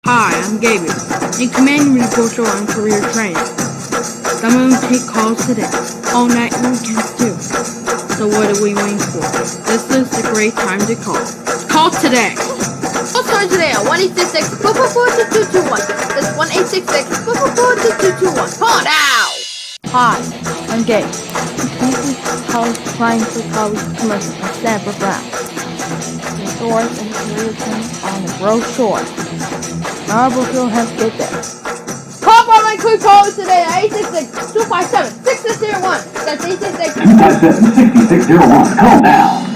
Hi, I'm Gabriel, in command reporter on career training. I'm going to take calls today, all night weekends too. So what are we waiting for? This is a great time to call. Call today! Call started today at 1-866-444-2221. That's 1-866-444-2221. Call now! Hi, I'm Gabe. College applying for college commercial in Stanford Brown. The stores and career training on the brochure. However, you'll have to get there. Call for my quick call today at 866-257-6601. That's 866-257-6601. Call now.